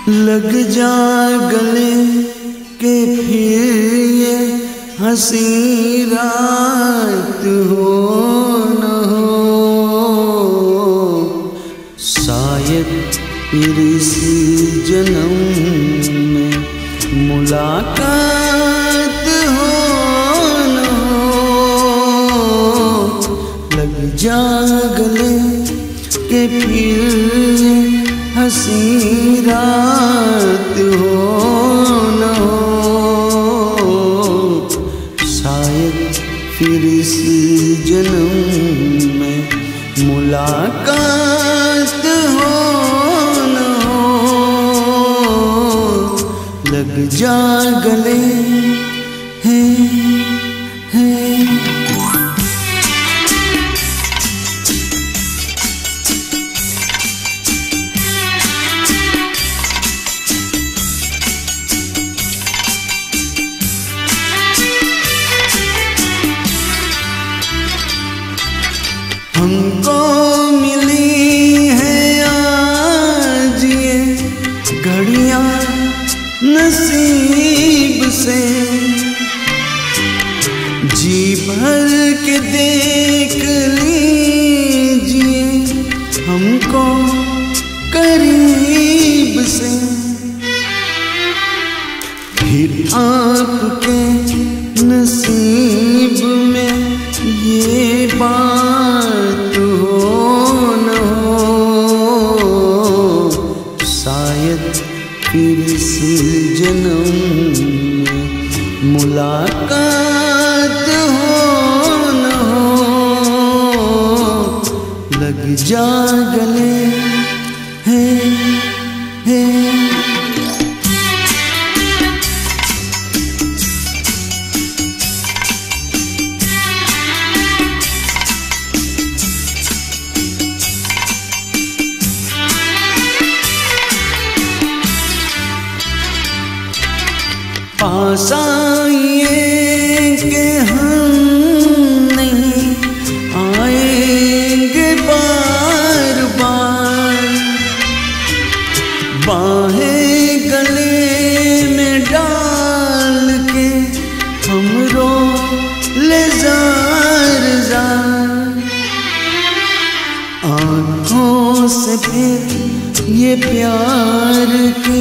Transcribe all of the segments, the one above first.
लग जा गले के फिर ये हंसी रात हो न हो। शायद फिर इस जन्म में मुलाकात हो न हो। लग जा गले के फिर ये हंसी रात हो न हो। शायद फिर इस जन्म में मुलाकात हो न हो। लग जा गले हमको मिली है आज ये घड़ियां नसीब से। जी भर के देख लीजिए हमको करीब से। फिर आपके नसीब में ये बात हो न हो। शायद फिर इस जन्म में मुलाकात हो न हो। लग जा गले पास आइए कि हम नहीं आएंगे बार बार। बाहें गले में डाल के हम रो ले जार जार। आँखों से फिर ये प्यार के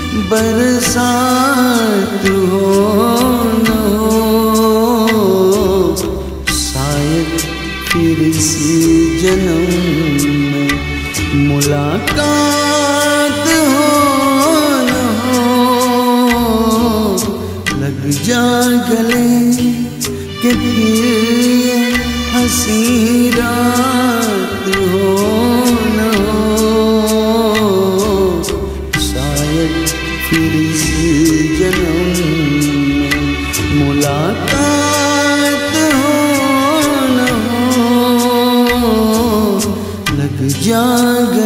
बरसात हो न हो। शायद फिर इस जन्म में मुलाकात हो न हो। लग जा गले के फिर ये हंसी रात हो न हो। फिर इस जन्म में मुलाकात हो न हो। लग जा